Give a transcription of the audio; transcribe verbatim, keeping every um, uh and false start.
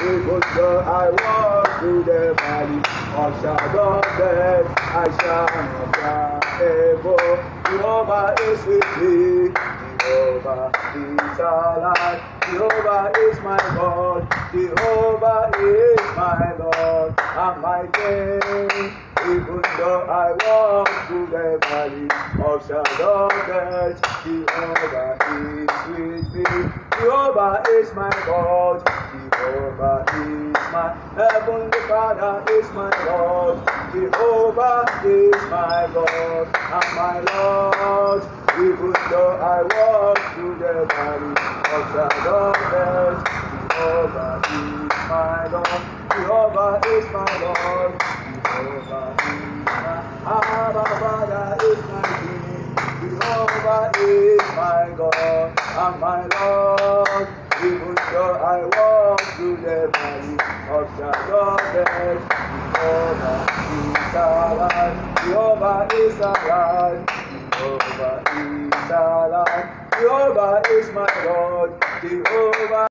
Even though I walk through the valley of shadow of death, I shall not fear. Jehovah is with me. Jehovah is alive. Jehovah is my God. Jehovah is my Lord and my King. Even though I walk through the valley of shadow of death, Jehovah is with me. Jehovah is my God. Jehovah is my heavenly Father is my Lord. Jehovah is my God and my Lord. Even though I walk through the valley of shadow of death, Jehovah is my Lord. Jehovah is my Lord. Jehovah is my Abba Father is my King. Jehovah is my God and my Lord. Even though I walk through the valley of shadow of death, Jehovah is alive. Jehovah is alive. Jehovah is alive. Jehovah is my Lord. Jehovah